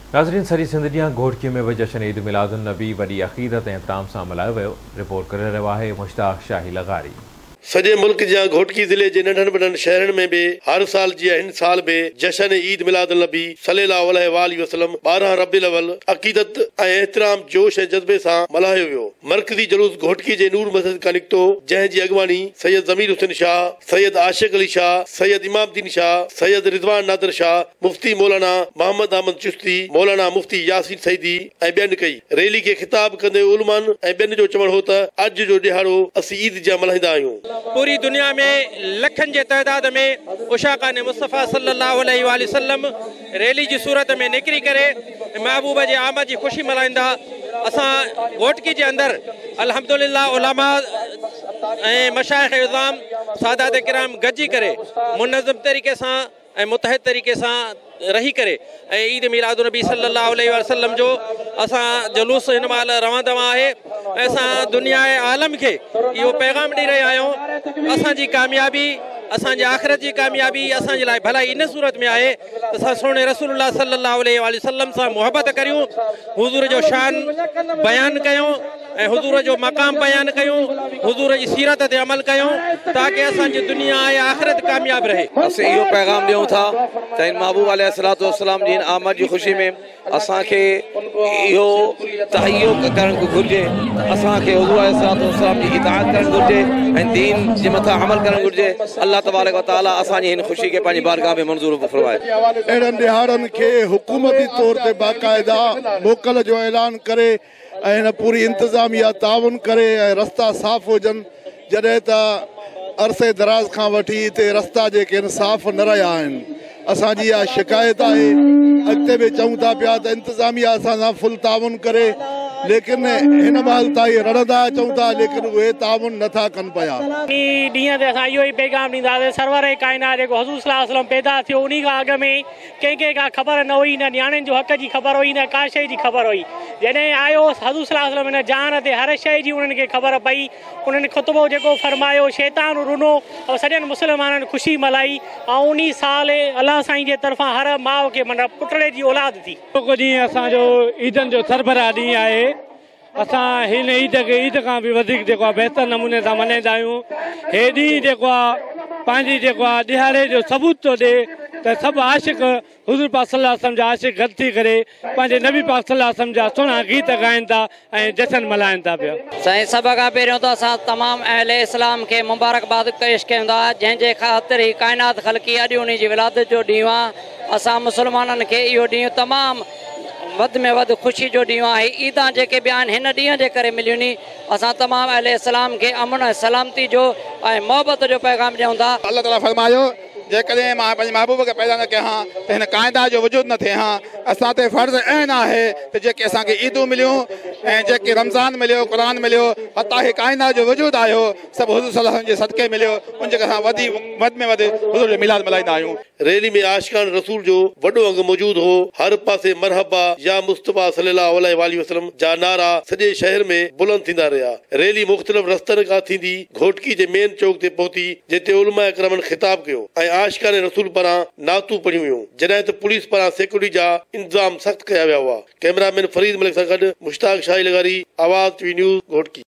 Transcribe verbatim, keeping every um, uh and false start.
नाज़रीन, सॼी सिंध ॾियां घोटकीअ में बि जशन ईद मिलादुन नबी वॾी अक़ीदत ऐं एहतराम सां मल्हायो वियो। रिपोर्ट करे रहियो आहे मुश्ताक शाही लगारी। सॼे मुल्क जा घोटकी ज़िले जे नंढनि वॾनि शहरनि में बि हर साल जीअं हिन साल बि जशन ईद मिलादुन नबी सल्लल्लाहु अलैहि वसल्लम ॿारहं रबीउल अव्वल अक़ीदत ऐं एहतराम जोश ऐं जज़्बे सां मल्हायो वियो। मरकज़ी जुलूस घोटकी जे नूर मस्जिद खां निकितो, जंहिं जी अॻवानी सैयद ज़मीर हुसैन शाह, सैयद आशिक अली शाह, सैयद इमामुद्दीन शाह, सैयद रिज़वान नादिर शाह, मुफ्ती मौलाना मोहम्मद अहमद चिश्ती, मौलाना मुफ्ती यासीन सईदी ऐं ॿियनि कई। रैली खे ख़िताब कंदे उलमान ऐं ॿियनि जो चवणु हो त अॼु जो ॾिहाड़ो असीं ईद जा मल्हाईंदा आहियूं। पूरी दुनिया में लखन के तादाद में उशाका ने मुस्तफ़ा सल्लल्लाहु अलैहि वसल्लम रैली की सूरत में निकरी करे महबूब जे आमद की खुशी मल्हाईंदा। असां घोटकी के अंदर अल्हम्दुलिल्लाह उलमा ऐं मशाइख़ इज़ाम सादात किराम गजी करे मुनज़्ज़म तरीक़े से ऐं मुतहद तरीक़े से रही करे ऐं ईद मिलादुन नबी सल्लल्लाहु अलैहि वसल्लम जो असां जुलूस हिन महिल रवंदो आहे। असां दुनिया आलम के इहो पैगाम ॾेई रहिया आहियूं। असांजी कामयाबी, असांजे आख़िरत जी कामयाबी असांजे लाइ भलाई इन सूरत में आहे त असां सोने रसूलुल्लाह सल्लल्लाहु अलैहि वसल्लम सां मुहबत करियूं, हुज़ूर जो शान बयान कयूं ऐं हुज़ूर जो मक़ाम बयान कयूं, हुज़ूर जी सीरत ते अमल कयूं ताकि असांजी दुनिया ऐं आख़िरत कामयाब रहे। असीं इहो पैगाम ॾियूं था त इन महबूब अलैहिस्सलातु वस्सलाम जी आमद जी ख़ुशी में असांखे इहो तहैयो करणु घुरिजे, असांखे हुज़ूर अलैहिस्सलातु वस्सलाम जी इताअत करणु घुरिजे ऐं दीन जे मथां अमल करणु घुरिजे। अल्लाह तबारक व तआला असांजी हिन ख़ुशी खे पंहिंजी बारगाह में मंज़ूर फरमाए। अहिड़नि ॾिहाड़नि खे हुकूमती तौर ते बाक़ाइदा मोकल जो ऐलान करे ऐं हिन पूरी इंतिज़ामिया ताउन करे ऐं रस्ता साफ़ हुजनि। जॾहिं त अरसे दराज़ खां वठी हिते रस्ता जेके आहिनि साफ़ न रहिया आहिनि, असांजी इहा शिकायत आहे। अॻिते बि चऊं था पिया त इंतिज़ामिया असां सां फुल ताउन करे, लेकिन हिन महिल ताईं रड़ंदा अचूं था, लेकिन उहे ताउन नथा कनि पिया। ॾींहं ते असां इहो ई पैगाम ॾींदासीं, सरवर ए काइनात जेको हज़ूर सल्लल्लाहु अलैहि वसल्लम पैदा थियो उन खां अॻु में कंहिंखे का ख़बर न हुई, न नियाणियुनि जो हक़ जी ख़बर हुई, न का शइ जी ख़बर हुई। जॾहिं आयो हज़ूर सल्लल्लाहु अलैहि वसल्लम हिन जान ते हर शइ जी उन्हनि खे ख़बर पई। उन्हनि ख़ुतबो जेको फरमायो, शैतान रुनो और सॼनि मुस्लमाननि ख़ुशी मल्हाई ऐं उन साल अलाह साईं जे तरफ़ां हर माउ खे माना पुटड़े जी औलाद थी। ॾींहुं असांजो ईदनि जो सरबराह ॾींहुं आहे। असां हिन ईद खे ईद खां बि वधीक जेको आहे बहितर नमूने सां मल्हाईंदा आहियूं। हे ॾींहुं जेको आहे पंहिंजी जेको आहे ॾिहाड़े जो सबूत थो ॾिए त सभु आशिक़ हुज़ूर पाक सल्लल्लाहु अलैहि वसल्लम जा आशिक़ गॾु थी करे पंहिंजे नबी पाक सल्लल्लाहु अलैहि वसल्लम जा सुहिणा गीत ॻाइनि था ऐं जशन मल्हाइनि था पिया। साईं, सभ खां पहिरियों त असां तमामु अहले इस्लाम खे मुबारकबाद पेश कयूं था, जंहिंजे ख़ातिर ही काइनात ख़लक़ी अॼु उन जी विलादत जो ॾींहुं आहे। असां मुस्लमाननि खे इहो ॾींहुं तमामु वध में वध ख़ुशी जो ॾींहुं आहे। ईदां जेके बि आहिनि हिन ॾींहं जे करे मिलियूं नी। असां तमामु अहले इस्लाम खे अमन ऐं सलामती जो ऐं मोहबत जो पैगाम ॾियूं था। अल्लाह ताला फरमायो, जेकॾहिं मां पंहिंजे महबूब खे पैदा न कयां हा त हिन क़ाइदा जो वजूद न थिए हा। असां ते फ़र्ज़ ऐन आहे त जेके असांखे ईदूं मिलियूं ऐं जेके रमज़ान मिलियो, क़ुरान मिलियो, हता ही क़ाइदा जो वजूद आयो, सभु हुज़ूर सल्लल्लाहु अलैहि वसल्लम जे सदके मिलियो। उन जेके असां वधी वधि में वधि हुज़ूर जो मिलाद मल्हाईंदा आहियूं। रैली में आशिकान रसूल जो वॾो अंग मौजूद हो। हर पासे मरहबा या मुस्तफ़ा सल्लल्लाहु अलैहि वसल्लम जा नारा सॼे शहर में बुलंद थींदा रहिया। रैली मुख़्तलिफ़ रस्तनि खां थींदी घोटकी जे मेन चौक ते पहुती, जिते उलमा इकरामनि ख़िताब कयो ऐं आशिकान रसूल पारां नातूं पढ़ियूं वियूं। जॾहिं त पुलिस पारां सिक्योरिटी जा इंतज़ाम सख़्त कया विया हुआ। कैमरामैन फरीद मलिक सां गॾु मुश्ताक शाही लगारी, आवाज़ टीवी न्यूज़ घोटकी।